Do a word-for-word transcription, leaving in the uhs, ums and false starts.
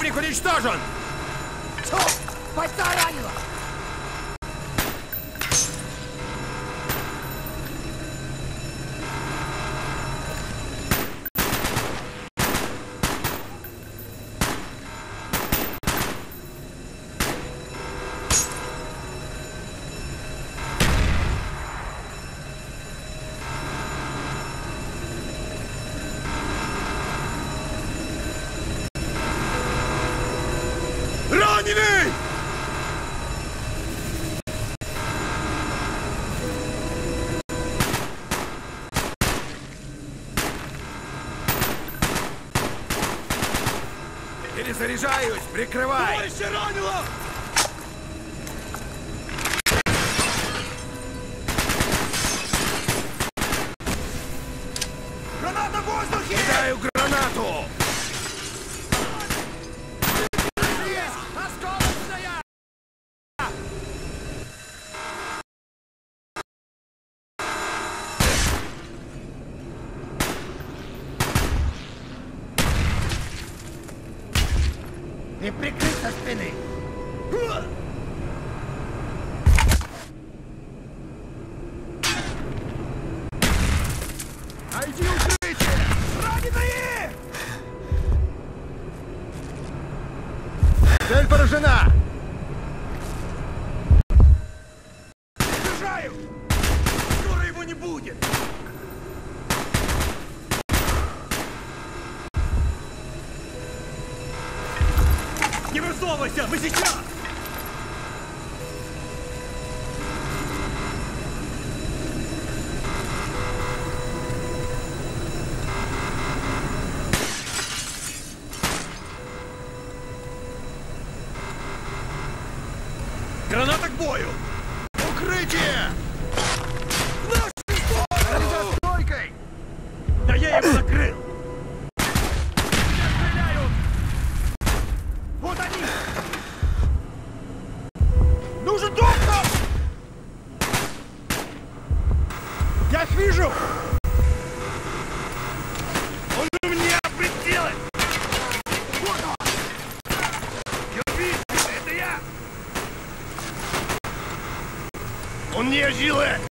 Противник уничтожен! Бойца ранило! Раненый! Перезаряжаюсь! Прикрывай! Товарища ранило! Граната в воздухе! Кидаю гранату! Осколочная! И прикрыть со спины! Найди укрытие! Раненые! Цель поражена! Держаю! Скоро его не будет! Не высовывайся! Мы сейчас! Граната к бою! Укрытие! В нашу сторону! За стойкой! Да я его накрыл! Меня стреляют! Вот они! Нужен доктор! Я их вижу! Он у меня прицелен! Вот он! Держись! Это я! Он не жилет!